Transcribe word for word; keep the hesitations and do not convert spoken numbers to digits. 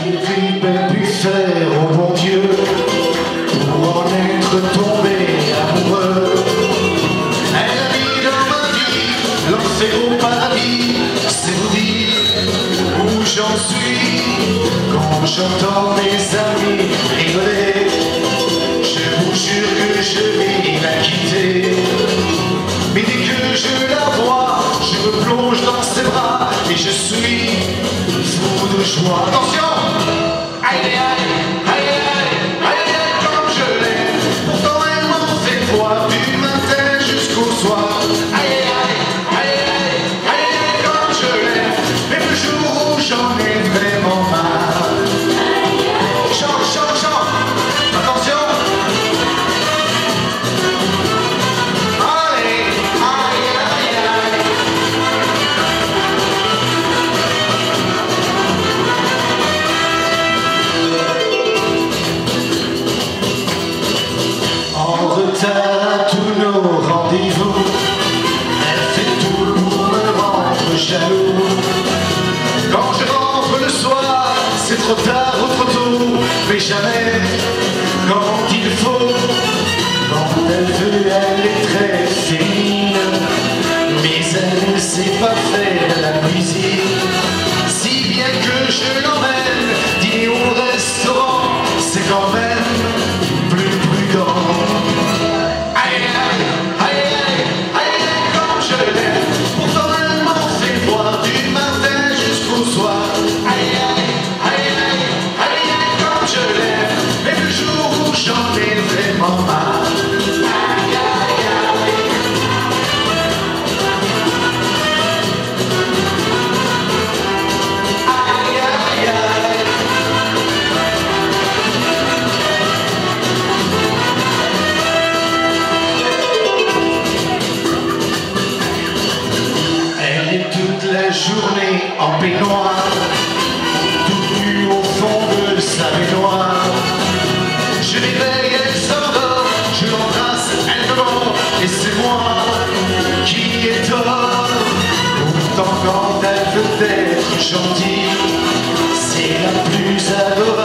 Quelle grippe a pu faire au bon Dieu pour en être tombé amoureux? Elle a mis dans ma vie l'enfer au paradis, c'est vous dire où j'en suis. Quand j'entends mes amis rigoler, je vous jure que je vais la quitter. Mais dès que je la vois, je me plonge dans ses bras et je suis fou de joie. Attention! Aïe aïe aïe, aïe aïe, aïe aïe, comme je l'aime. Pourtant elle m'en fait froid du matin jusqu'au soir. Aïe aïe aïe, aïe aïe, aïe comme je l'aime. Mais le jour où j'en ai vraiment marre. Chante, chante, chante. Attention! À tous nos rendez-vous, elle fait tout pour me rendre jaloux. Quand je rentre le soir, c'est trop tard ou trop tôt, mais jamais quand il faut. Quand elle veut, elle est très féminine, mais elle ne sait pas faire la cuisine. Si bien que je l'emmène dîner au restaurant, c'est quand même plus prudent. J'en ai vraiment marre. Aïe, aïe, aïe. Aïe, aïe, aïe. Elle est toute la journée en peignoir, toute nue au fond de sa baignoire. Je l'éveille, elle s'endort, je l'embrasse, elle me mord, et c'est moi qui ai tort. Pourtant quand elle veut être gentille, c'est la plus adorable.